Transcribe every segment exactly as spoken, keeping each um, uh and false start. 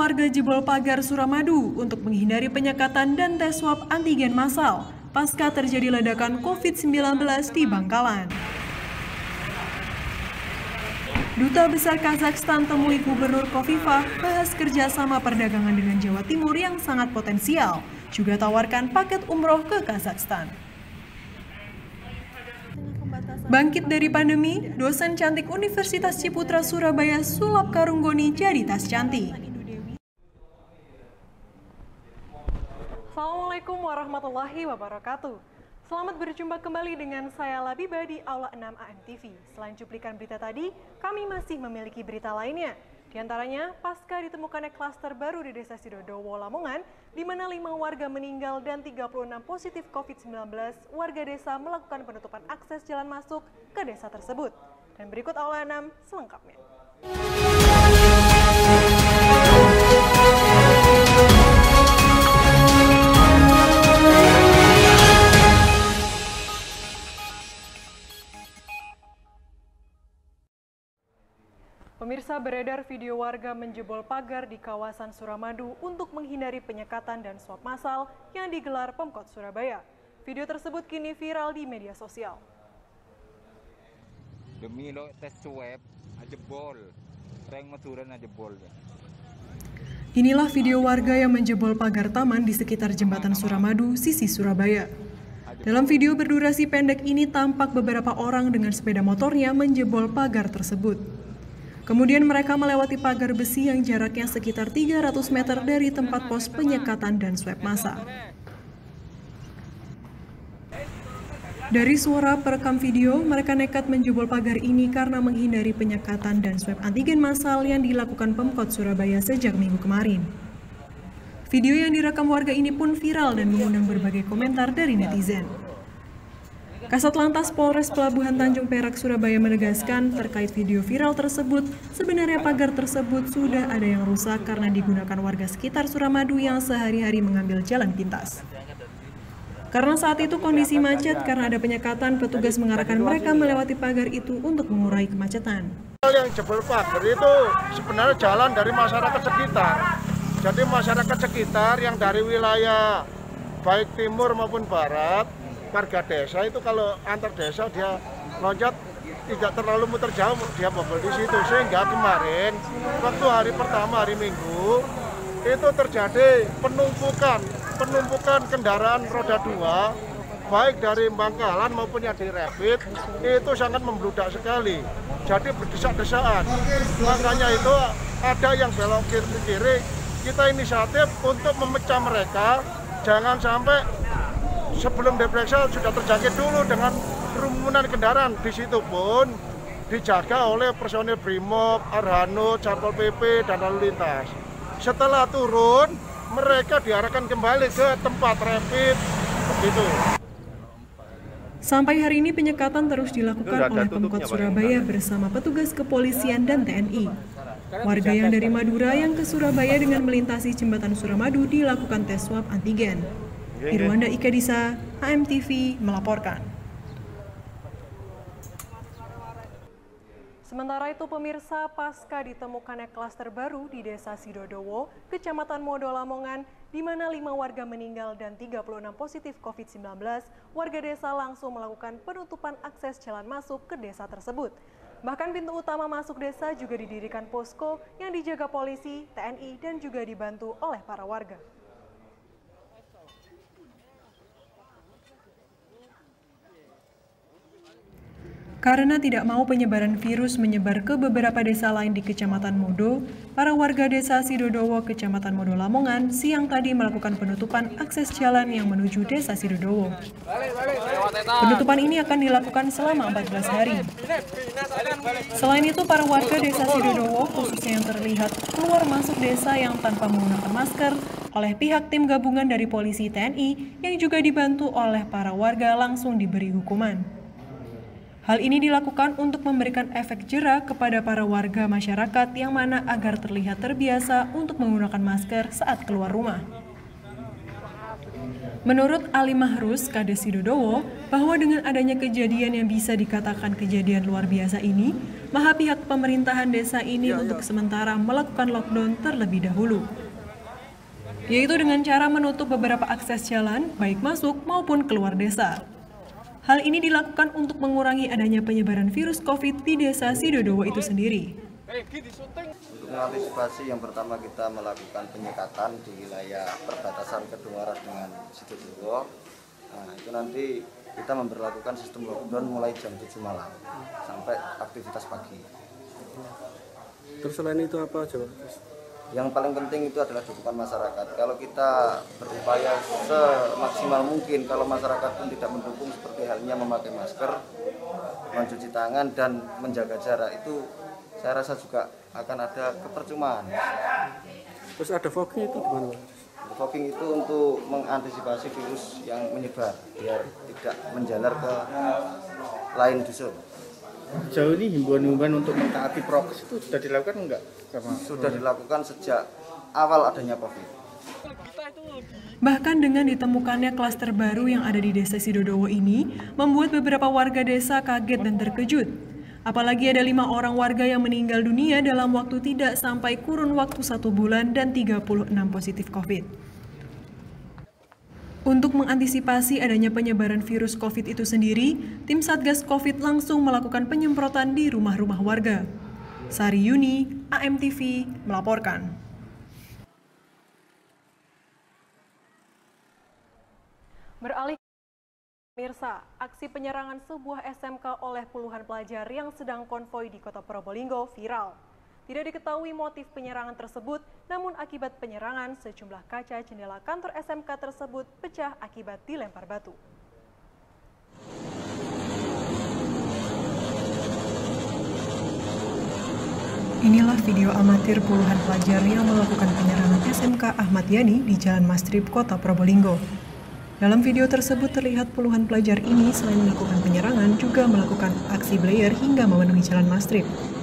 warga jebol pagar Suramadu untuk menghindari penyekatan dan tes swab antigen massal pasca terjadi ledakan covid sembilan belas di Bangkalan. Duta Besar Kazakhstan temui Gubernur Kofifah bahas kerjasama perdagangan dengan Jawa Timur yang sangat potensial, juga tawarkan paket umroh ke Kazakhstan. Bangkit dari pandemi, dosen cantik Universitas Ciputra Surabaya sulap karung goni jadi tas cantik. Assalamualaikum warahmatullahi wabarakatuh. Selamat berjumpa kembali dengan saya Labiba di Aula enam A M T V. Selain cuplikan berita tadi, kami masih memiliki berita lainnya. Di antaranya, pasca ditemukannya klaster baru di Desa Sidodowo, Lamongan, di mana lima warga meninggal dan tiga puluh enam positif covid sembilan belas, warga desa melakukan penutupan akses jalan masuk ke desa tersebut. Dan berikut Aula enam selengkapnya. Pemirsa, beredar video warga menjebol pagar di kawasan Suramadu untuk menghindari penyekatan dan swab massal yang digelar Pemkot Surabaya. Video tersebut kini viral di media sosial. Demi lo tes swab, jebol, reng mesuran jebol. Inilah video warga yang menjebol pagar taman di sekitar jembatan Suramadu, sisi Surabaya. Dalam video berdurasi pendek ini tampak beberapa orang dengan sepeda motornya menjebol pagar tersebut. Kemudian mereka melewati pagar besi yang jaraknya sekitar tiga ratus meter dari tempat pos penyekatan dan swab massal. Dari suara perekam video, mereka nekat menjebol pagar ini karena menghindari penyekatan dan swab antigen massal yang dilakukan Pemkot Surabaya sejak minggu kemarin. Video yang direkam warga ini pun viral dan mengundang berbagai komentar dari netizen. Kasat Lantas Polres Pelabuhan Tanjung Perak Surabaya menegaskan terkait video viral tersebut, sebenarnya pagar tersebut sudah ada yang rusak karena digunakan warga sekitar Suramadu yang sehari-hari mengambil jalan pintas. Karena saat itu kondisi macet karena ada penyekatan, petugas mengarahkan mereka melewati pagar itu untuk mengurai kemacetan. Yang jebol pagar itu sebenarnya jalan dari masyarakat sekitar. Jadi masyarakat sekitar yang dari wilayah baik timur maupun barat, warga desa itu kalau antar desa dia loncat tidak terlalu muter jauh, dia bobol di situ. Sehingga kemarin waktu hari pertama hari Minggu itu terjadi penumpukan penumpukan kendaraan roda dua baik dari Bangkalan maupun yang di Rapid itu sangat membludak sekali. Jadi berdesak-desaan. Makanya itu ada yang belok kiri kiri. Kita inisiatif untuk memecah mereka, jangan sampai sebelum diperiksa sudah terjangkit dulu dengan kerumunan kendaraan. Di situ pun dijaga oleh personil Brimob, Arhanud, Satpol P P, dan lalu lintas. Setelah turun, mereka diarahkan kembali ke tempat rapid. Begitu. Sampai hari ini penyekatan terus dilakukan oleh Pemkot Surabaya bersama petugas kepolisian dan T N I. Warga yang dari Madura yang ke Surabaya dengan melintasi jembatan Suramadu dilakukan tes swab antigen. Irwanda Ikadisa, A M T V melaporkan. Sementara itu pemirsa, pasca ditemukannya klaster baru di Desa Sidodowo, Kecamatan Modo Lamongan, di mana lima warga meninggal dan tiga puluh enam positif covid sembilan belas, warga desa langsung melakukan penutupan akses jalan masuk ke desa tersebut. Bahkan pintu utama masuk desa juga didirikan posko yang dijaga polisi, T N I, dan juga dibantu oleh para warga. Karena tidak mau penyebaran virus menyebar ke beberapa desa lain di Kecamatan Modo, para warga desa Sidodowo, Kecamatan Modo Lamongan, siang tadi melakukan penutupan akses jalan yang menuju desa Sidodowo. Penutupan ini akan dilakukan selama empat belas hari. Selain itu, para warga desa Sidodowo, khususnya yang terlihat keluar masuk desa yang tanpa menggunakan masker, oleh pihak tim gabungan dari polisi T N I yang juga dibantu oleh para warga langsung diberi hukuman. Hal ini dilakukan untuk memberikan efek jera kepada para warga masyarakat yang mana agar terlihat terbiasa untuk menggunakan masker saat keluar rumah. Menurut Ali Mahrus, Kades Sidodowo, bahwa dengan adanya kejadian yang bisa dikatakan kejadian luar biasa ini, maka pihak pemerintahan desa ini untuk sementara melakukan lockdown terlebih dahulu, yaitu dengan cara menutup beberapa akses jalan, baik masuk maupun keluar desa. Hal ini dilakukan untuk mengurangi adanya penyebaran virus COVID di desa Sidodowo itu sendiri. Untuk mengantisipasi, yang pertama kita melakukan penyekatan di wilayah perbatasan Kedungwaras dengan Sidodowo. Nah, itu nanti kita memberlakukan sistem lockdown mulai jam tujuh malam sampai aktivitas pagi. Terus selain itu apa coba? Yang paling penting itu adalah dukungan masyarakat. Kalau kita berupaya semaksimal mungkin, kalau masyarakat pun tidak mendukung seperti halnya memakai masker, mencuci tangan, dan menjaga jarak, itu saya rasa juga akan ada kepercuma. Terus ada fogging itu gimana? Fogging itu untuk mengantisipasi virus yang menyebar, biar tidak menjalar ke lain dusun. Sejauh ini himbauan-himbauan untuk mentaati prokes itu sudah dilakukan enggak? Sama sudah dilakukan sejak awal adanya COVID. Bahkan dengan ditemukannya klaster baru yang ada di desa Sidodowo ini, membuat beberapa warga desa kaget dan terkejut. Apalagi ada lima orang warga yang meninggal dunia dalam waktu tidak sampai kurun waktu satu bulan dan tiga puluh enam positif COVID. Untuk mengantisipasi adanya penyebaran virus COVID itu sendiri, tim Satgas COVID langsung melakukan penyemprotan di rumah-rumah warga. Sari Yuni, A M T V, melaporkan. Beralih pemirsa, aksi penyerangan sebuah S M K oleh puluhan pelajar yang sedang konvoi di Kota Probolinggo viral. Tidak diketahui motif penyerangan tersebut, namun akibat penyerangan sejumlah kaca jendela kantor S M K tersebut pecah akibat dilempar batu. Inilah video amatir puluhan pelajar yang melakukan penyerangan S M K Ahmad Yani di Jalan Mastrip, Kota Probolinggo. Dalam video tersebut terlihat puluhan pelajar ini selain melakukan penyerangan juga melakukan aksi blayer hingga memenuhi Jalan Mastrip.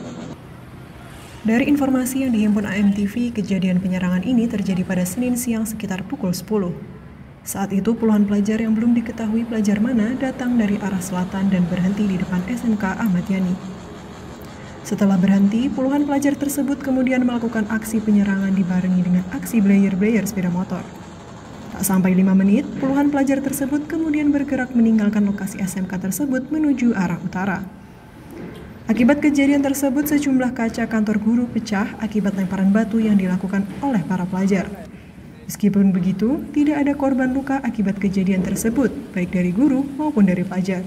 Dari informasi yang dihimpun A M T V, kejadian penyerangan ini terjadi pada Senin siang sekitar pukul sepuluh. Saat itu puluhan pelajar yang belum diketahui pelajar mana datang dari arah selatan dan berhenti di depan S M K Ahmad Yani. Setelah berhenti, puluhan pelajar tersebut kemudian melakukan aksi penyerangan dibarengi dengan aksi blayer-blayer sepeda motor. Tak sampai lima menit, puluhan pelajar tersebut kemudian bergerak meninggalkan lokasi S M K tersebut menuju arah utara. Akibat kejadian tersebut, sejumlah kaca kantor guru pecah akibat lemparan batu yang dilakukan oleh para pelajar. Meskipun begitu, tidak ada korban luka akibat kejadian tersebut, baik dari guru maupun dari pelajar.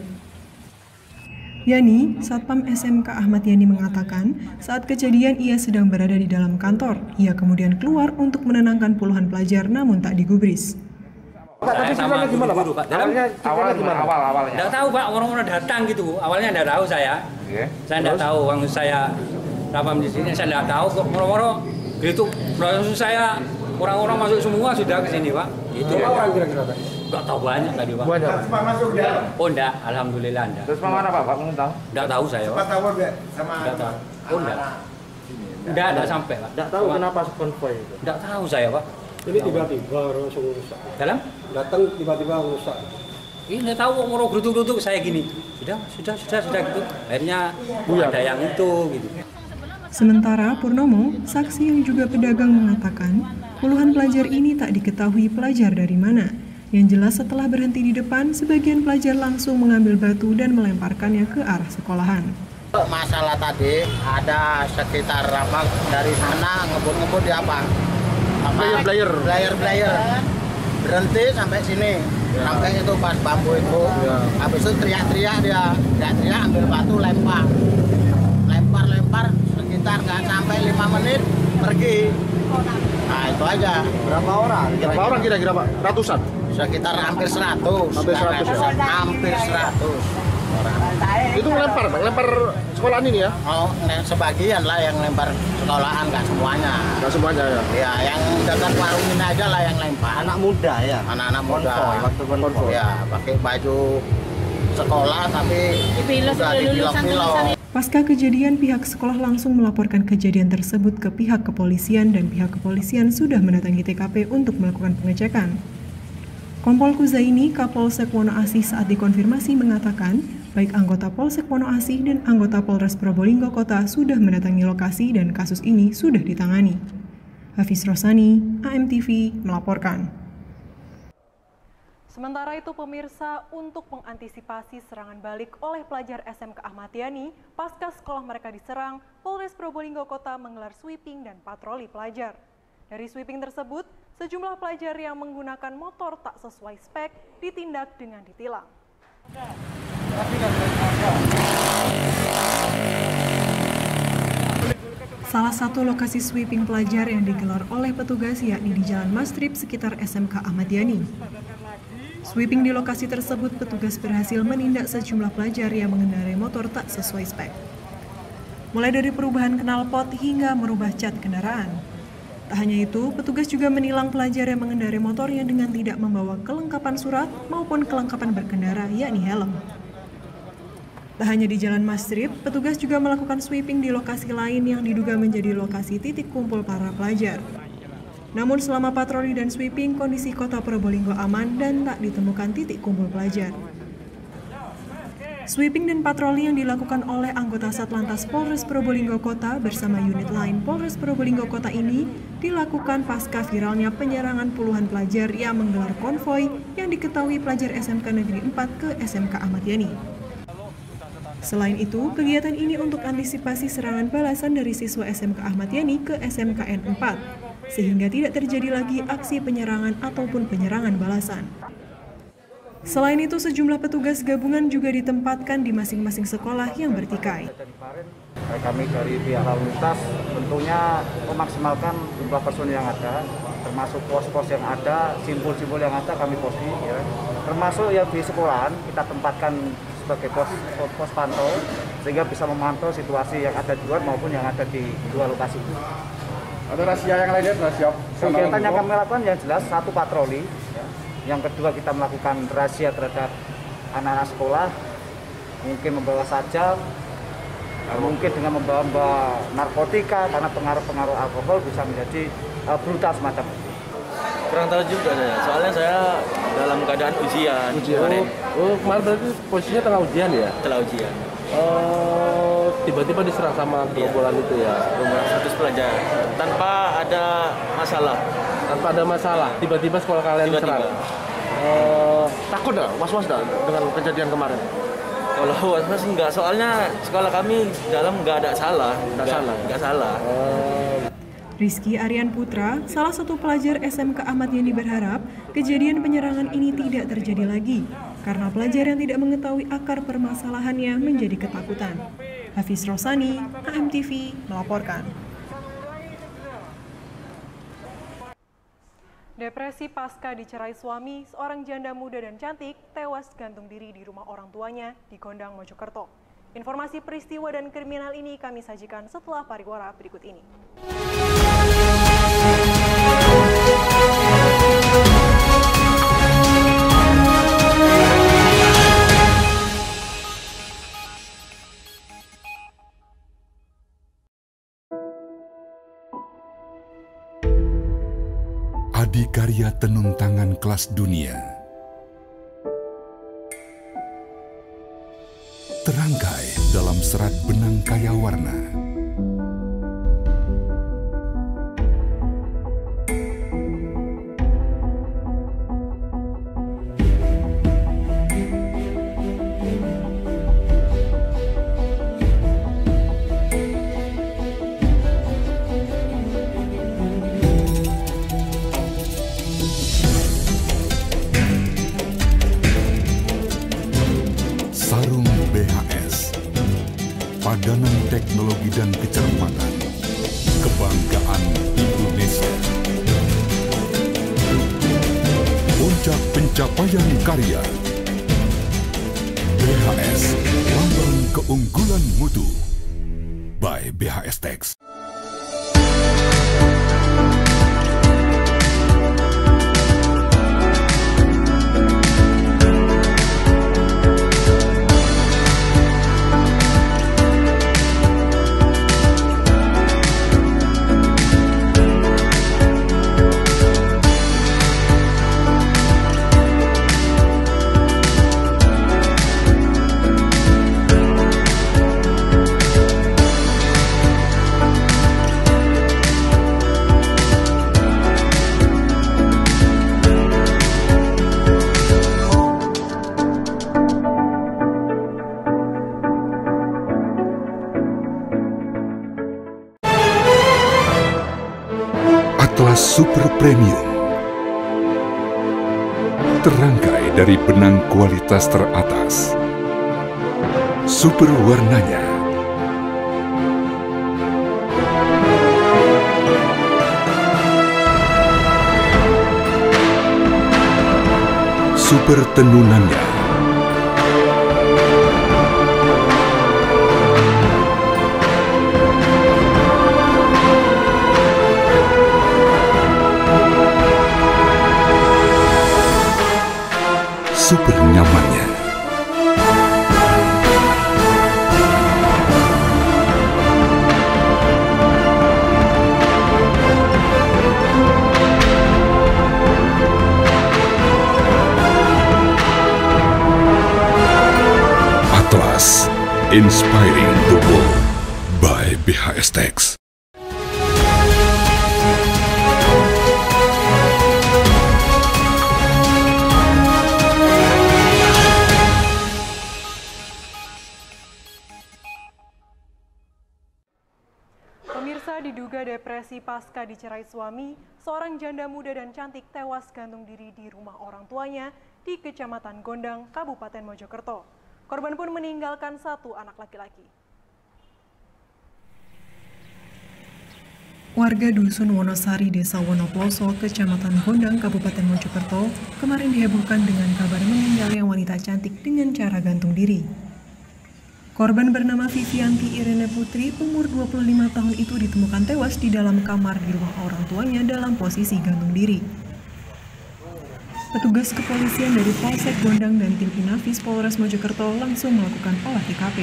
Yani, Satpam S M K Ahmad Yani mengatakan, saat kejadian ia sedang berada di dalam kantor. Ia kemudian keluar untuk menenangkan puluhan pelajar namun tak digubris. Pak, tapi sebenarnya gimana, Pak? Pak, awalnya, awalnya gimana? Awal, awalnya. Nggak tahu, Pak, orang-orang datang gitu. Awalnya nggak tahu saya. Yeah. Saya nggak tahu, waktu saya rapam di sini, saya nggak tahu. Orang-orang gitu, proses saya, orang-orang masuk semua sudah ke sini, Pak. Itu berapa orang kira-kira, Pak? Nggak tahu banyak tadi, Pak. Banyak. Oh, enggak, alhamdulillah enggak. Terus mana, Pak? Pak, mau tahu? Nggak tahu saya, Pak. tahu sama Nggak tahu. Oh, enggak. Enggak, enggak sampai, Pak. Nggak tahu kenapa konvoy itu? Nggak tahu saya, Pak. Ini tiba-tiba langsung rusak. Dalam? Datang tiba-tiba rusak. Ini nggak tahu orang geruduk-geruduk saya gini. Sudah, sudah, sudah, sudah gitu. Akhirnya ada yang itu gitu. Sementara Purnomo, saksi yang juga pedagang mengatakan, puluhan pelajar ini tak diketahui pelajar dari mana. Yang jelas setelah berhenti di depan, sebagian pelajar langsung mengambil batu dan melemparkannya ke arah sekolahan. Masalah tadi ada sekitar apa dari sana ngebut-ngebut di apa? Apa? Player, player, player. Berhenti sampai sini, ya. Sampai itu pas bambu itu. Ya. Habis itu teriak-teriak dia, teriak-teriak ambil batu lempar, lempar-lempar sekitar nggak sampai lima menit pergi. Nah itu aja. Berapa orang? Berapa orang kira-kira, Pak? Ratusan? Sekitar hampir seratus. Hampir seratus. Hampir seratus. Itu lempar, Pak? Lempar sekolahan ini ya? Oh, sebagian lah yang lempar sekolahan, nggak semuanya. Nggak semuanya ya? Ya, yang dekat warung ini aja lah yang lempar. Anak muda ya? Anak-anak muda. Konvoy, waktu konvoy. Ya, pakai baju sekolah tapi sudah dipilok-pilok. Pasca kejadian, pihak sekolah langsung melaporkan kejadian tersebut ke pihak kepolisian dan pihak kepolisian sudah mendatangi T K P untuk melakukan pengecekan. Kompol Kuzaini, Kapolsek Wonoasih saat dikonfirmasi mengatakan, Baik anggota Polsek Wonoasih dan anggota Polres Probolinggo Kota sudah mendatangi lokasi dan kasus ini sudah ditangani. Hafiz Rosani, A M T V melaporkan. Sementara itu pemirsa, untuk mengantisipasi serangan balik oleh pelajar S M K Ahmad Yani pasca sekolah mereka diserang, Polres Probolinggo Kota menggelar sweeping dan patroli pelajar. Dari sweeping tersebut, sejumlah pelajar yang menggunakan motor tak sesuai spek ditindak dengan ditilang. Salah satu lokasi sweeping pelajar yang digelar oleh petugas yakni di Jalan Mastrip sekitar S M K Ahmad Yani. Sweeping di lokasi tersebut, petugas berhasil menindak sejumlah pelajar yang mengendarai motor tak sesuai spek. Mulai dari perubahan knalpot hingga merubah cat kendaraan. Tak hanya itu, petugas juga menilang pelajar yang mengendarai motor yang dengan tidak membawa kelengkapan surat maupun kelengkapan berkendara yakni helm. Tak hanya di Jalan Mastrip, petugas juga melakukan sweeping di lokasi lain yang diduga menjadi lokasi titik kumpul para pelajar. Namun selama patroli dan sweeping, kondisi kota Probolinggo aman dan tak ditemukan titik kumpul pelajar. Sweeping dan patroli yang dilakukan oleh anggota Satlantas Polres Probolinggo Kota bersama unit lain Polres Probolinggo Kota ini dilakukan pasca viralnya penyerangan puluhan pelajar yang menggelar konvoi yang diketahui pelajar S M K Negeri empat ke S M K Ahmad Yani. Selain itu, kegiatan ini untuk antisipasi serangan balasan dari siswa S M K Ahmad Yani ke S M K N empat, sehingga tidak terjadi lagi aksi penyerangan ataupun penyerangan balasan. Selain itu, sejumlah petugas gabungan juga ditempatkan di masing-masing sekolah yang bertikai. Kami dari pihak lalu lintas tentunya memaksimalkan jumlah personil yang ada, termasuk pos-pos yang ada, simpul-simpul yang ada kami posi, ya. Termasuk yang di sekolahan kita tempatkan sebagai pos, pos pantau sehingga bisa memantau situasi yang ada di luar maupun yang ada di dua lokasi. Ada rahasia yang lainnya, rahasia? Kegiatan yang kami lakukan yang jelas satu patroli, ya. Yang kedua kita melakukan razia terhadap anak-anak sekolah, mungkin membawa sajam, mungkin dengan membawa narkotika karena pengaruh-pengaruh alkohol bisa menjadi uh, brutal semacam itu. Kurang tahu juga saya, soalnya saya dalam keadaan ujian. Ujian. Kemarin. Oh, kemarin berarti posisinya tengah ujian ya? Telah ujian. Oh, tiba-tiba diserang sama gerombolan itu ya? Rombongan seratus pelajar, tanpa ada masalah. Tanpa ada masalah, tiba-tiba sekolah kalian Tiba-tiba. diserang? Oh, takut nggak? Was-was nggak dengan kejadian kemarin? Kalau was-was enggak, soalnya sekolah kami dalam enggak ada salah. Enggak salah? Enggak salah. Oh. Rizky Aryan Putra, salah satu pelajar S M K Ahmad Yani berharap kejadian penyerangan ini tidak terjadi lagi karena pelajar yang tidak mengetahui akar permasalahannya menjadi ketakutan. Hafiz Rosani, A M T V melaporkan. Depresi pasca dicerai suami, seorang janda muda dan cantik tewas gantung diri di rumah orang tuanya di Gondang, Mojokerto. Informasi peristiwa dan kriminal ini kami sajikan setelah pariwara berikut ini. Adikarya tenun tangan kelas dunia terangkai dalam serat benang kaya warna. Sarung B H S, padanan teknologi dan kecermatan, kebanggaan Indonesia. Puncak pencapaian karya, B H S, lambang keunggulan mutu, by B H S Tex. Emas Super Premium. Terangkai dari benang kualitas teratas. Super warnanya. Super tenunannya. Super nyamannya. Atlas, inspiring the world by B H S Tex. Pemirsa, diduga depresi pasca dicerai suami, seorang janda muda dan cantik tewas gantung diri di rumah orang tuanya di Kecamatan Gondang, Kabupaten Mojokerto. Korban pun meninggalkan satu anak laki-laki. Warga Dusun Wonosari, Desa Wonoploso, Kecamatan Gondang, Kabupaten Mojokerto, kemarin dihebohkan dengan kabar meninggalnya wanita cantik dengan cara gantung diri. Korban bernama Vivianti Irene Putri, umur dua puluh lima tahun itu ditemukan tewas di dalam kamar di rumah orang tuanya dalam posisi gantung diri. Petugas kepolisian dari Polsek Gondang dan tim Inafis Polres Mojokerto langsung melakukan olah T K P.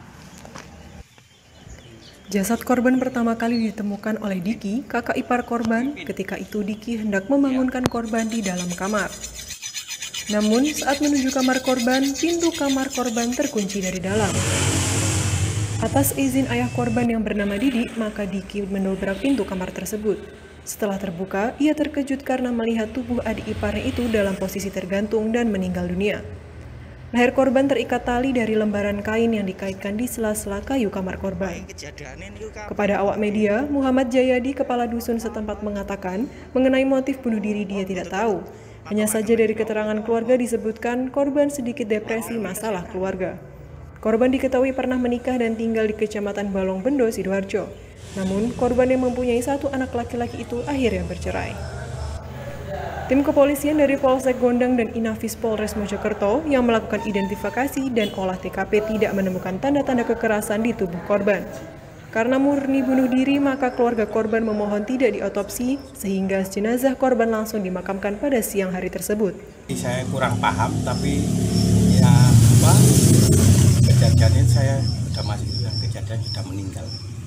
Jasad korban pertama kali ditemukan oleh Diki, kakak ipar korban. Ketika itu Diki hendak membangunkan korban di dalam kamar. Namun saat menuju kamar korban, pintu kamar korban terkunci dari dalam. Atas izin ayah korban yang bernama Didi, maka Diki mendobrak pintu kamar tersebut. Setelah terbuka, ia terkejut karena melihat tubuh adik iparnya itu dalam posisi tergantung dan meninggal dunia. Leher korban terikat tali dari lembaran kain yang dikaitkan di sela-sela kayu kamar korban. Kepada awak media, Muhammad Jayadi, kepala dusun setempat, mengatakan mengenai motif bunuh diri dia tidak tahu. Hanya saja dari keterangan keluarga disebutkan korban sedikit depresi masalah keluarga. Korban diketahui pernah menikah dan tinggal di Kecamatan Balong Bendo, Sidoarjo. Namun, korban yang mempunyai satu anak laki-laki itu akhirnya bercerai. Tim kepolisian dari Polsek Gondang dan Inafis Polres Mojokerto yang melakukan identifikasi dan olah T K P tidak menemukan tanda-tanda kekerasan di tubuh korban. Karena murni bunuh diri, maka keluarga korban memohon tidak diotopsi, sehingga jenazah korban langsung dimakamkan pada siang hari tersebut. Saya kurang paham, tapi ya apa kejadiannya saya sudah masih kejadian sudah meninggal.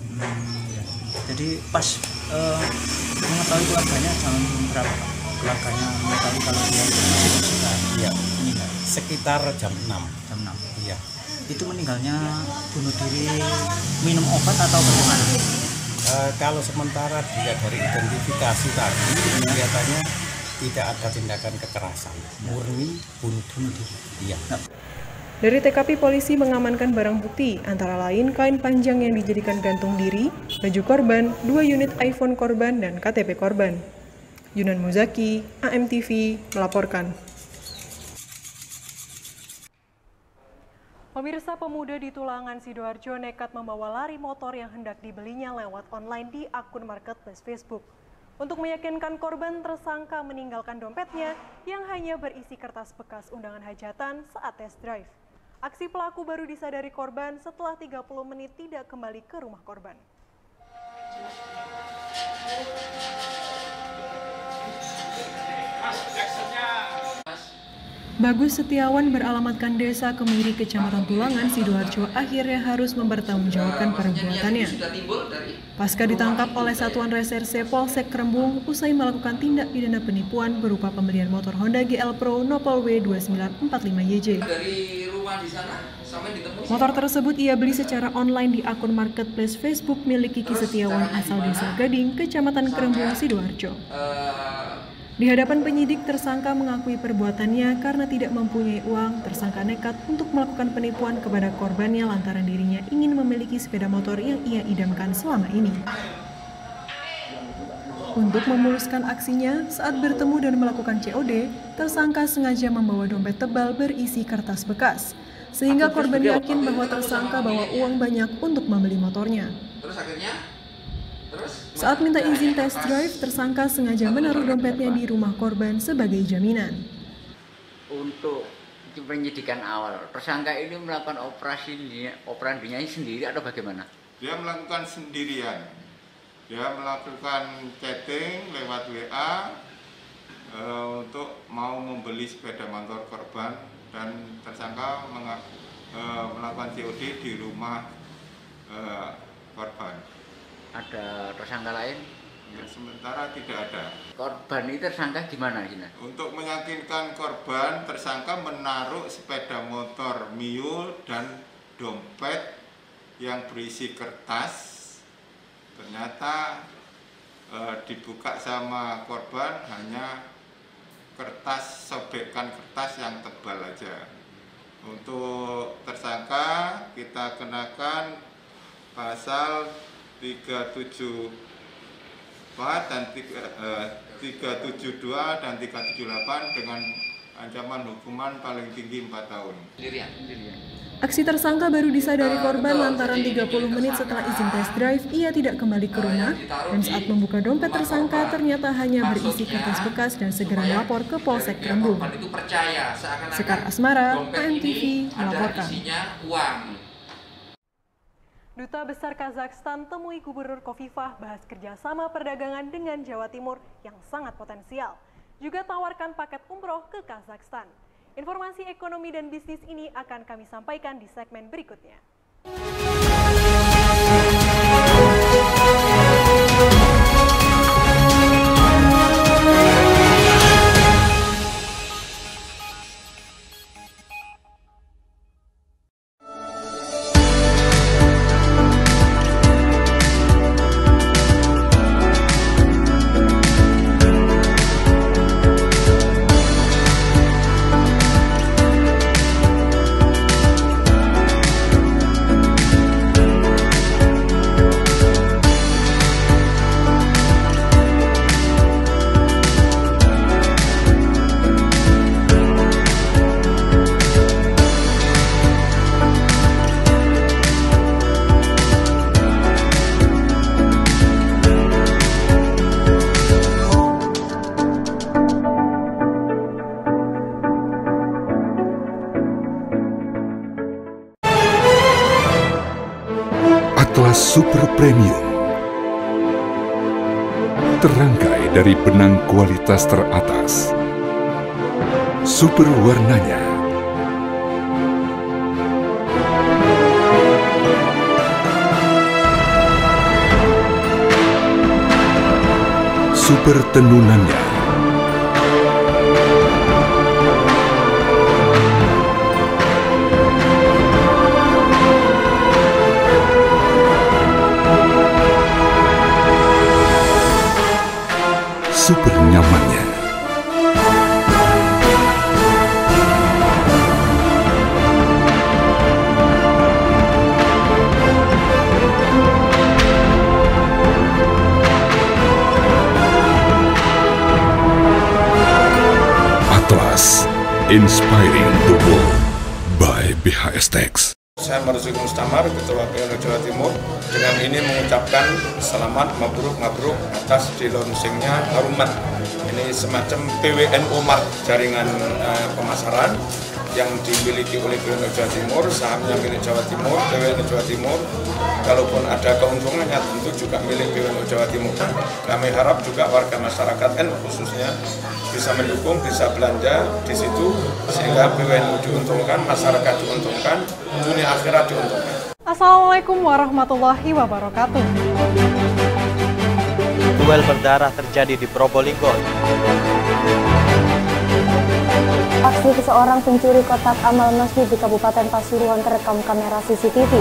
Jadi pas uh, mengetahui keluarganya tahun berapa? Keluarganya mengetahui kalau dia sudah ya, meninggal sekitar jam enam. Jam enam. Iya. Itu meninggalnya bunuh diri minum obat atau bagaimana? Uh, kalau sementara dilihat dari identifikasi tadi, kelihatannya tidak ada tindakan kekerasan, murni bunuh diri. Iya. Dari T K P polisi mengamankan barang bukti, antara lain kain panjang yang dijadikan gantung diri, baju korban, dua unit iPhone korban, dan K T P korban. Yunan Muzaki, A M T V, melaporkan. Pemirsa, pemuda di Tulangan, Sidoarjo nekat membawa lari motor yang hendak dibelinya lewat online di akun marketplace Facebook. Untuk meyakinkan korban, tersangka meninggalkan dompetnya yang hanya berisi kertas bekas undangan hajatan saat test drive. Aksi pelaku baru disadari korban setelah tiga puluh menit tidak kembali ke rumah korban. Bagus Setiawan beralamatkan Desa Kemiri, Kecamatan Tulangan, Sidoarjo akhirnya harus mempertanggungjawabkan perbuatannya. Pasca ditangkap oleh Satuan Reserse Polsek Krembung usai melakukan tindak pidana penipuan berupa pembelian motor Honda G L Pro Nopal W dua sembilan empat lima Y J. Motor tersebut ia beli secara online di akun marketplace Facebook milik Kiki Setiawan asal Desa Gading, Kecamatan Krembung, Sidoarjo. Di hadapan penyidik, tersangka mengakui perbuatannya karena tidak mempunyai uang. Tersangka nekat untuk melakukan penipuan kepada korbannya lantaran dirinya ingin memiliki sepeda motor yang ia idamkan selama ini. Untuk memuluskan aksinya, saat bertemu dan melakukan C O D, tersangka sengaja membawa dompet tebal berisi kertas bekas, sehingga korban yakin bahwa tersangka bawa uang banyak untuk membeli motornya. Terus akhirnya? Terus? Saat minta izin test drive, tersangka sengaja menaruh dompetnya di rumah korban sebagai jaminan. Untuk penyidikan awal, tersangka ini melakukan operasi operandinya sendiri atau bagaimana? Dia melakukan sendirian. Dia melakukan chatting lewat W A e, untuk mau membeli sepeda motor korban, dan tersangka meng, e, melakukan C O D di rumah e, korban. Ada tersangka lain? Ya, sementara tidak ada. Korban ini tersangka gimana sih? Untuk meyakinkan korban, tersangka menaruh sepeda motor Mio dan dompet yang berisi kertas. Ternyata e, dibuka sama korban hanya kertas, sobekan kertas yang tebal aja. Untuk tersangka kita kenakan pasal tiga tujuh empat dan tiga tujuh dua dan tiga tujuh delapan dengan ancaman hukuman paling tinggi empat tahun. Aksi tersangka baru disadari korban lantaran tiga puluh menit setelah izin test drive, ia tidak kembali ke rumah, dan saat membuka dompet tersangka ternyata hanya berisi kertas bekas dan segera melapor ke Polsek Rembung. Sekar Asmara, A M T V melaporkan. Duta Besar Kazakhstan temui Gubernur Kofifah bahas kerjasama perdagangan dengan Jawa Timur yang sangat potensial. Juga tawarkan paket umroh ke Kazakhstan. Informasi ekonomi dan bisnis ini akan kami sampaikan di segmen berikutnya. Atlas Super Premium terangkai dari benang kualitas teratas, super warnanya, super tenunannya, super nyamannya. Atlas, inspiring the world by B H S Tex. Saya Marzuki Mustamar, Ketua P N U Jawa Timur, dengan ini mengucapkan selamat mabruk mabruk atas di launchingnya Harumat. Ini semacam P W N O Mart, jaringan uh, pemasaran yang dimiliki oleh P N U Jawa Timur, sahamnya milik Jawa Timur, P W N U Jawa Timur. Kalaupun ada keuntungannya tentu juga milik P W N U Jawa Timur. Kami harap juga warga masyarakat N U khususnya bisa mendukung, bisa belanja di situ sehingga P W N U diuntungkan, masyarakat diuntungkan, dunia akhirat diuntungkan. Assalamualaikum warahmatullahi wabarakatuh. Duel berdarah terjadi di Probolinggo. Aksi seorang pencuri kotak amal masjid di Kabupaten Pasuruan terekam kamera C C T V.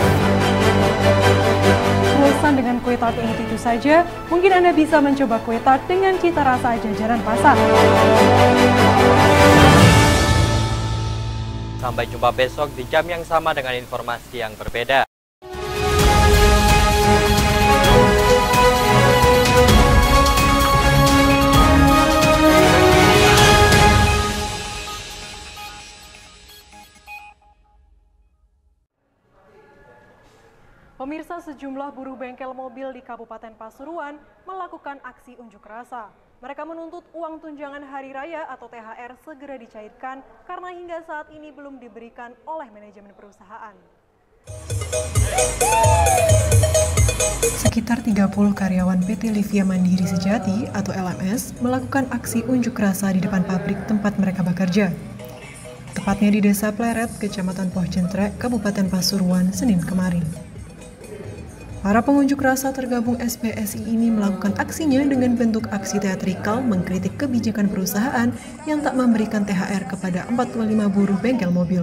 Bosan dengan kue tart yang itu saja, mungkin Anda bisa mencoba kue tart dengan cita rasa jajanan pasar. Sampai jumpa besok di jam yang sama dengan informasi yang berbeda. Pemirsa, sejumlah buruh bengkel mobil di Kabupaten Pasuruan melakukan aksi unjuk rasa. Mereka menuntut uang tunjangan hari raya atau T H R segera dicairkan karena hingga saat ini belum diberikan oleh manajemen perusahaan. Sekitar tiga puluh karyawan P T Livia Mandiri Sejati atau L M S melakukan aksi unjuk rasa di depan pabrik tempat mereka bekerja. Tepatnya di Desa Pleret, Kecamatan Pohjentrek, Kabupaten Pasuruan, Senin kemarin. Para pengunjuk rasa tergabung S P S I ini melakukan aksinya dengan bentuk aksi teatrikal mengkritik kebijakan perusahaan yang tak memberikan T H R kepada empat puluh lima buruh bengkel mobil.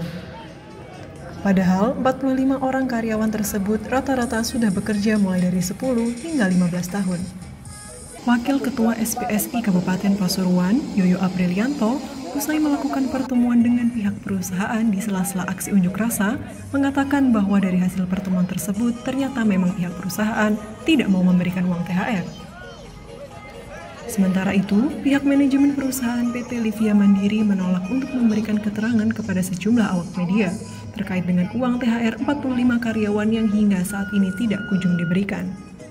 Padahal empat puluh lima orang karyawan tersebut rata-rata sudah bekerja mulai dari sepuluh hingga lima belas tahun. Wakil Ketua S P S I Kabupaten Pasuruan, Yoyo Aprilianto, usai melakukan pertemuan dengan pihak perusahaan di sela-sela aksi unjuk rasa, mengatakan bahwa dari hasil pertemuan tersebut ternyata memang pihak perusahaan tidak mau memberikan uang T H R. Sementara itu, pihak manajemen perusahaan P T Livia Mandiri menolak untuk memberikan keterangan kepada sejumlah awak media terkait dengan uang T H R empat puluh lima karyawan yang hingga saat ini tidak kunjung diberikan.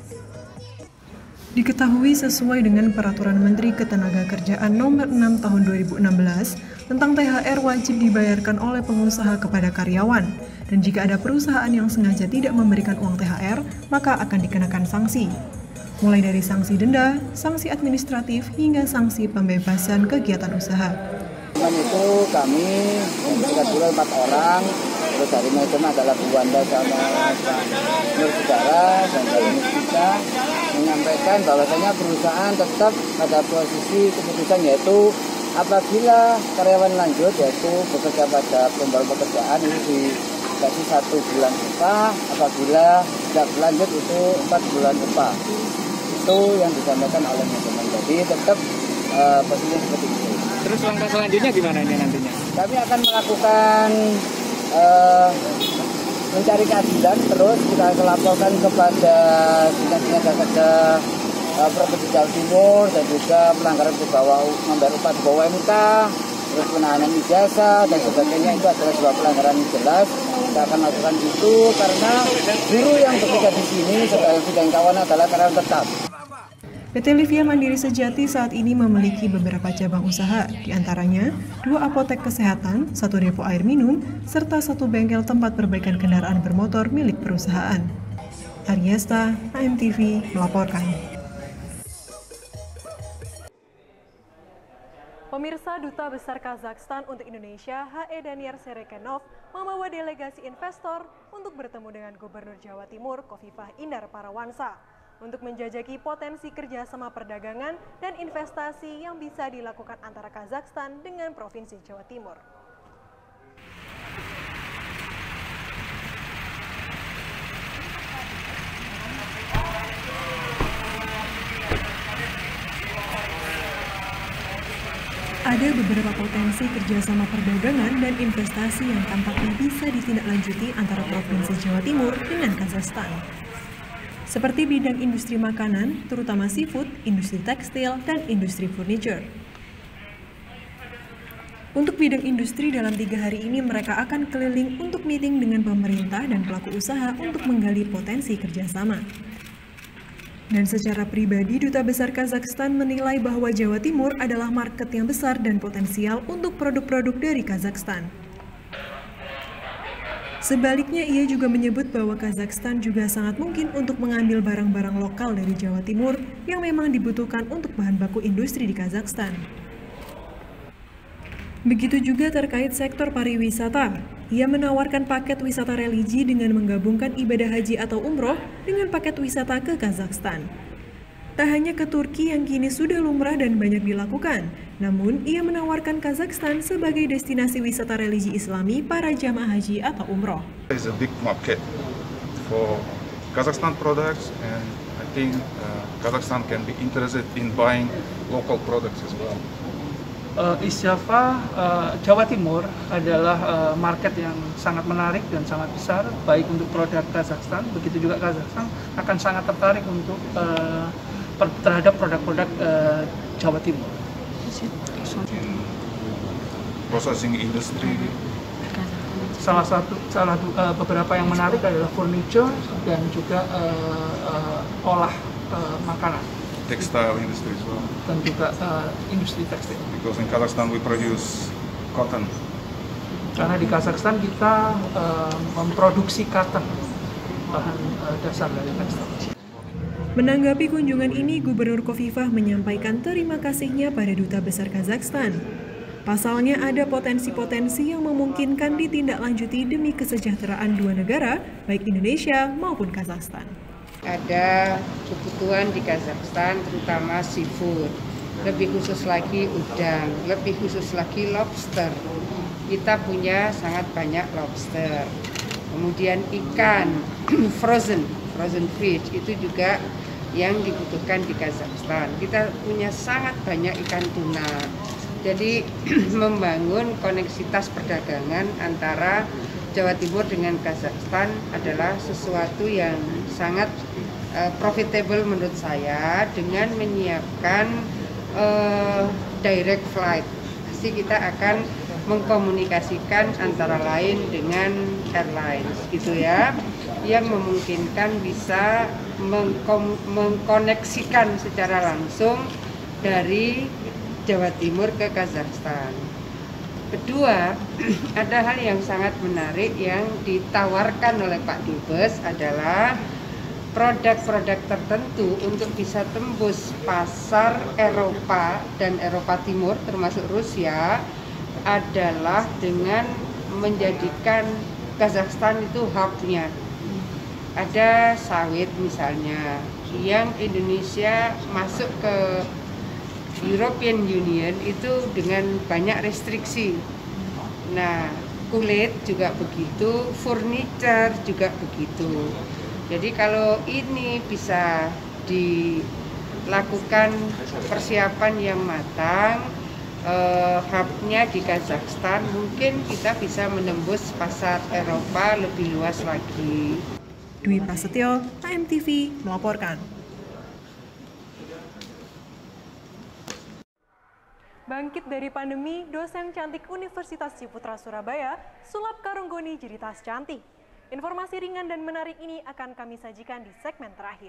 Diketahui sesuai dengan Peraturan Menteri Ketenagakerjaan Nomor enam Tahun dua ribu enam belas tentang T H R wajib dibayarkan oleh pengusaha kepada karyawan, dan jika ada perusahaan yang sengaja tidak memberikan uang T H R, maka akan dikenakan sanksi. Mulai dari sanksi denda, sanksi administratif, hingga sanksi pembebasan kegiatan usaha. Teman itu kami membuka dulu empat orang, terus dari manajemen adalah Bu Wanda sama Nur Saudara dan dari kita menyampaikan bahwasanya perusahaan tetap pada posisi keputusan, yaitu apabila karyawan lanjut yaitu bekerja pada pembaru pekerjaan ini dikasih satu bulan upah, apabila tidak berlanjut itu empat bulan upah. Itu yang disampaikan oleh manajemen. Jadi tetap uh, posisinya seperti itu. Terus langkah selanjutnya gimana ini nantinya? Kami akan melakukan uh, mencari keadilan, terus kita laporkan kepada Dinas Tenaga Kerja uh, Provinsi Jawa Timur dan juga pelanggaran di bawah membayar upah di bawah M K, terus penahanan ijazah dan sebagainya. Itu adalah sebuah pelanggaran jelas. Kita akan lakukan itu karena buruh yang bekerja di sini sebagai bidang kawan adalah karyawan tetap. P T Livia Mandiri Sejati saat ini memiliki beberapa cabang usaha, diantaranya dua apotek kesehatan, satu depo air minum, serta satu bengkel tempat perbaikan kendaraan bermotor milik perusahaan. Ariesta, A M T V, melaporkan. Pemirsa, Duta Besar Kazakhstan untuk Indonesia, H E Daniar Serekenov, membawa delegasi investor untuk bertemu dengan Gubernur Jawa Timur, Kofifah Indar Parawansa, untuk menjajaki potensi kerjasama perdagangan dan investasi yang bisa dilakukan antara Kazakhstan dengan Provinsi Jawa Timur. Ada beberapa potensi kerjasama perdagangan dan investasi yang tampaknya bisa ditindaklanjuti antara Provinsi Jawa Timur dengan Kazakhstan. Seperti bidang industri makanan, terutama seafood, industri tekstil, dan industri furniture. Untuk bidang industri, dalam tiga hari ini mereka akan keliling untuk meeting dengan pemerintah dan pelaku usaha untuk menggali potensi kerjasama. Dan secara pribadi, Duta Besar Kazakhstan menilai bahwa Jawa Timur adalah market yang besar dan potensial untuk produk-produk dari Kazakhstan. Sebaliknya, ia juga menyebut bahwa Kazakhstan juga sangat mungkin untuk mengambil barang-barang lokal dari Jawa Timur yang memang dibutuhkan untuk bahan baku industri di Kazakhstan. Begitu juga terkait sektor pariwisata. Ia menawarkan paket wisata religi dengan menggabungkan ibadah haji atau umroh dengan paket wisata ke Kazakhstan. Tak hanya ke Turki yang kini sudah lumrah dan banyak dilakukan, namun ia menawarkan Kazakhstan sebagai destinasi wisata religi Islami para jamaah haji atau umroh. It's a big market for Kazakhstan products, and I think uh, Kazakhstan can be interested in buying local products as well. Uh, East Java, uh, Jawa Timur adalah uh, market yang sangat menarik dan sangat besar, baik untuk produk Kazakhstan, begitu juga Kazakhstan akan sangat tertarik untuk uh, per, terhadap produk-produk uh, Jawa Timur. Processing industry, salah satu salah uh, beberapa yang menarik adalah furniture dan juga uh, uh, olah uh, makanan. Textile industry as well. Dan juga uh, industri tekstil. Because in Kazakhstan we produce cotton. Karena di Kazakhstan kita uh, memproduksi cotton, bahan uh, dasar dari tekstil. Menanggapi kunjungan ini, Gubernur Khofifah menyampaikan terima kasihnya pada Duta Besar Kazakhstan. Pasalnya ada potensi-potensi yang memungkinkan ditindaklanjuti demi kesejahteraan dua negara, baik Indonesia maupun Kazakhstan. Ada kebutuhan di Kazakhstan, terutama seafood, lebih khusus lagi udang, lebih khusus lagi lobster. Kita punya sangat banyak lobster. Kemudian ikan frozen, frozen fish itu juga yang dibutuhkan di Kazakhstan. Kita punya sangat banyak ikan tuna. Jadi membangun koneksitas perdagangan antara Jawa Timur dengan Kazakhstan adalah sesuatu yang sangat uh, profitable menurut saya dengan menyiapkan uh, direct flight. Pasti kita akan mengkomunikasikan antara lain dengan airlines gitu ya, yang memungkinkan bisa mengkom mengkoneksikan secara langsung dari Jawa Timur ke Kazakhstan. Kedua, ada hal yang sangat menarik yang ditawarkan oleh Pak Dubes adalah produk-produk tertentu untuk bisa tembus pasar Eropa dan Eropa Timur termasuk Rusia adalah dengan menjadikan Kazakhstan itu hub-nya. Ada sawit misalnya yang Indonesia masuk ke European Union itu dengan banyak restriksi. Nah, kulit juga begitu, furniture juga begitu. Jadi kalau ini bisa dilakukan persiapan yang matang, eh, hubnya di Kazakhstan, mungkin kita bisa menembus pasar Eropa lebih luas lagi. Dwi Prasetyo, A M T V melaporkan. Bangkit dari pandemi, dosen cantik Universitas Ciputra Surabaya sulap karung goni jadi tas cantik. Informasi ringan dan menarik ini akan kami sajikan di segmen terakhir.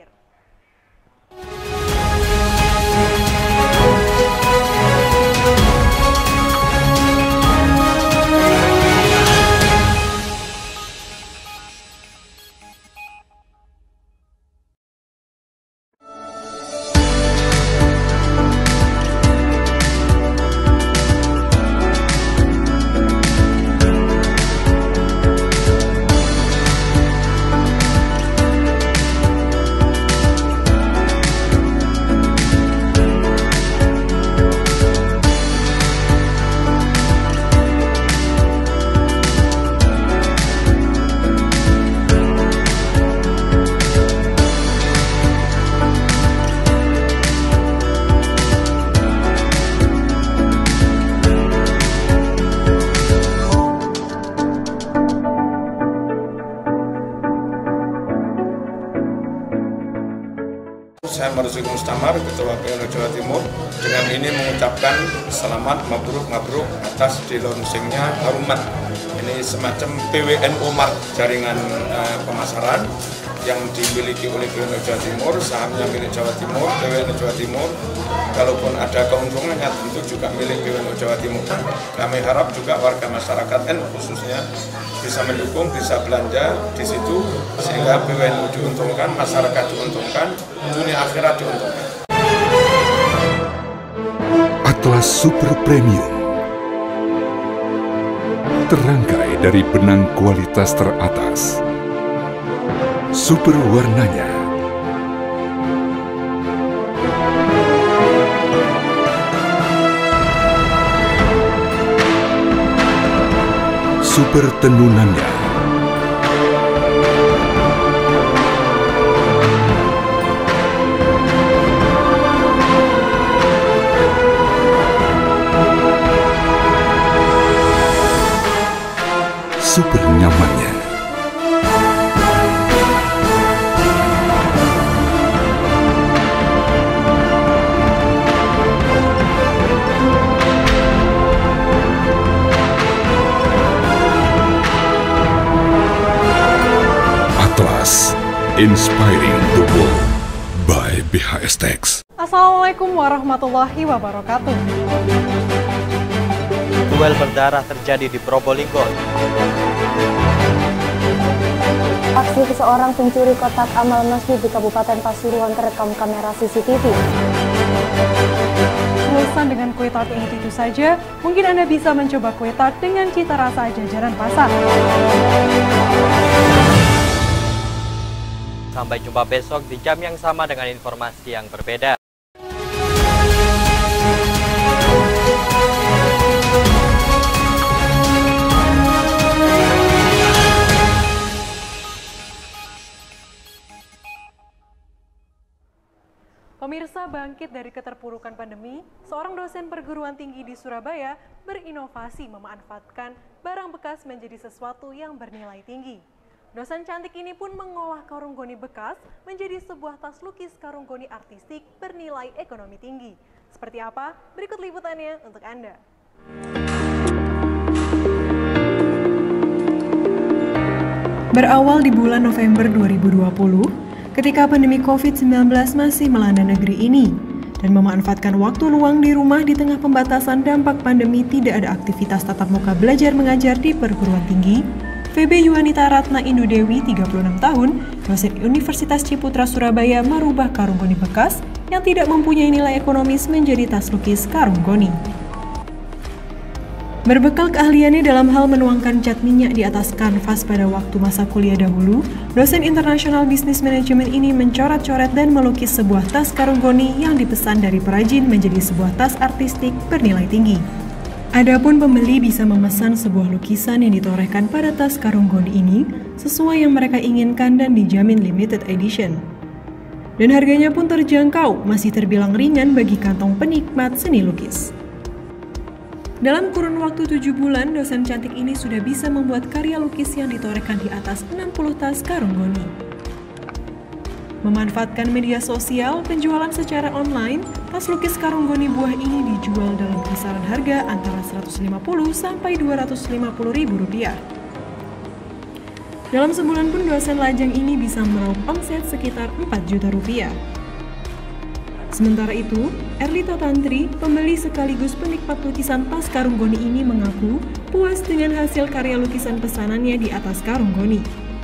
Saya Marzuki Mustamar, Ketua P L O Jawa Timur, dengan ini mengucapkan selamat mabruk mabruk atas dilaunchingnya Harumat. Ini semacam P W N O Mart, jaringan uh, pemasaran yang dimiliki oleh P L O Jawa Timur, sahamnya milik Jawa Timur, P W N O Jawa Timur. Kalaupun ada keuntungannya tentu juga milik P W N O Jawa Timur. Kami harap juga warga masyarakat N khususnya bisa mendukung, bisa belanja di situ sehingga P W N O diuntungkan, masyarakat diuntungkan, dunia akhirat diuntungkan. Atlas Super Premium terangkai dari benang kualitas teratas. Super warnanya, super tenunannya, super nyamannya. Inspiring the World by B H S Tax. Assalamualaikum warahmatullahi wabarakatuh. Duel berdarah terjadi di Probolinggo. Aksi seseorang pencuri kotak amal masjid di Kabupaten Pasuruan terekam kamera C C T V. Bosan dengan kue tart yang itu saja, mungkin Anda bisa mencoba kue tart dengan cita rasa jajanan pasar. Sampai jumpa besok di jam yang sama dengan informasi yang berbeda. Pemirsa, bangkit dari keterpurukan pandemi, seorang dosen perguruan tinggi di Surabaya berinovasi memanfaatkan barang bekas menjadi sesuatu yang bernilai tinggi. Dosen cantik ini pun mengolah karung goni bekas menjadi sebuah tas lukis karung goni artistik bernilai ekonomi tinggi. Seperti apa? Berikut liputannya untuk Anda. Berawal di bulan November dua ribu dua puluh, ketika pandemi covid sembilan belas masih melanda negeri ini, dan memanfaatkan waktu luang di rumah di tengah pembatasan dampak pandemi tidak ada aktivitas tatap muka belajar mengajar di perguruan tinggi, Febe Yuanita Ratna Indudewi, tiga puluh enam tahun, dosen Universitas Ciputra Surabaya merubah karung goni bekas yang tidak mempunyai nilai ekonomis menjadi tas lukis karung goni. Berbekal keahliannya dalam hal menuangkan cat minyak di atas kanvas pada waktu masa kuliah dahulu, dosen International Business Management ini mencoret-coret dan melukis sebuah tas karung goni yang dipesan dari perajin menjadi sebuah tas artistik bernilai tinggi. Adapun pembeli bisa memesan sebuah lukisan yang ditorehkan pada tas karung goni ini sesuai yang mereka inginkan dan dijamin limited edition. Dan harganya pun terjangkau, masih terbilang ringan bagi kantong penikmat seni lukis. Dalam kurun waktu tujuh bulan, dosen cantik ini sudah bisa membuat karya lukis yang ditorehkan di atas enam puluh tas karung goni. Memanfaatkan media sosial, penjualan secara online, tas lukis karung goni buah ini dijual dalam kisaran harga antara seratus lima puluh sampai dua ratus lima puluh ribu rupiah. Dalam sebulan pun dosen lajang ini bisa meraup omset sekitar empat juta rupiah. Sementara itu, Erlito Tantri, pembeli sekaligus penikmat lukisan tas karung goni ini mengaku puas dengan hasil karya lukisan pesanannya di atas karung goni.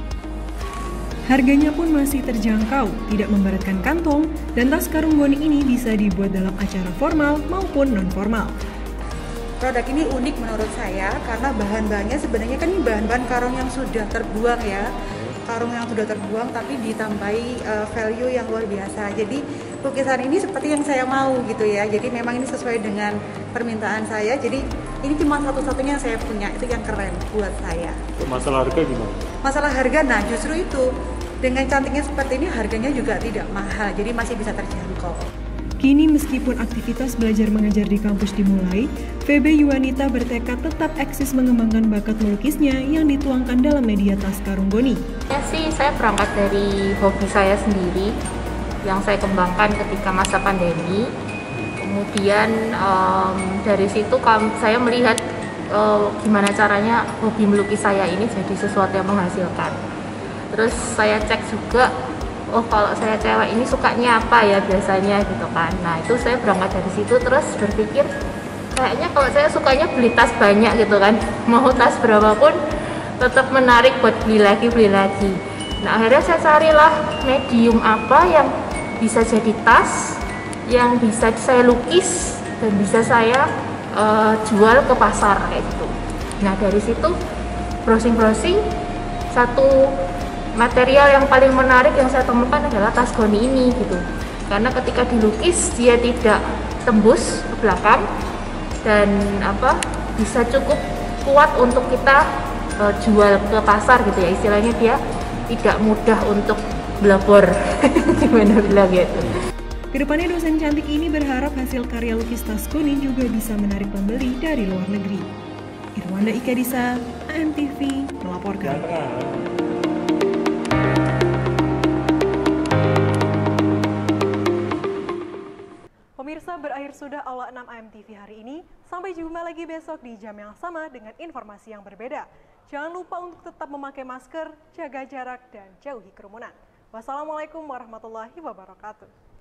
Harganya pun masih terjangkau, tidak memberatkan kantong, dan tas karung goni ini bisa dibuat dalam acara formal maupun non-formal. Produk ini unik menurut saya karena bahan-bahannya sebenarnya kan ini bahan-bahan karung yang sudah terbuang ya. Karung yang sudah terbuang tapi ditambahi uh, value yang luar biasa. Jadi lukisan ini seperti yang saya mau gitu ya. Jadi memang ini sesuai dengan permintaan saya. Jadi ini cuma satu-satunya yang saya punya, itu yang keren buat saya. Masalah harga gimana? Masalah harga, nah justru itu dengan cantiknya seperti ini harganya juga tidak mahal. Jadi masih bisa terjangkau. Kini meskipun aktivitas belajar mengajar di kampus dimulai, Febe Yuanita bertekad tetap eksis mengembangkan bakat melukisnya yang dituangkan dalam media tas karung goni. Ya sih, saya berangkat dari hobi saya sendiri yang saya kembangkan ketika masa pandemi. Kemudian um, dari situ saya melihat uh, gimana caranya hobi melukis saya ini jadi sesuatu yang menghasilkan. Terus saya cek juga, oh kalau saya cewek ini sukanya apa ya biasanya gitu kan. Nah itu saya berangkat dari situ terus berpikir kayaknya kalau saya sukanya beli tas banyak gitu kan, mau tas berapapun tetap menarik buat beli lagi beli lagi. Nah akhirnya saya carilah medium apa yang bisa jadi tas, yang bisa saya lukis dan bisa saya uh, jual ke pasar kayak gitu. Nah dari situ browsing-browsing, satu material yang paling menarik yang saya temukan adalah tas goni ini gitu. Karena ketika dilukis dia tidak tembus ke belakang dan apa bisa cukup kuat untuk kita uh, jual ke pasar gitu ya. Istilahnya dia tidak mudah untuk blabor. Gimana bilang gitu. Kedepannya dosen cantik ini berharap hasil karya lukis tas goni juga bisa menarik pembeli dari luar negeri. Irwanda Ikadisa, A M T V melaporkan. Pemirsa, berakhir sudah Aula enam A M T V hari ini. Sampai jumpa lagi besok di jam yang sama dengan informasi yang berbeda. Jangan lupa untuk tetap memakai masker, jaga jarak, dan jauhi kerumunan. Wassalamualaikum warahmatullahi wabarakatuh.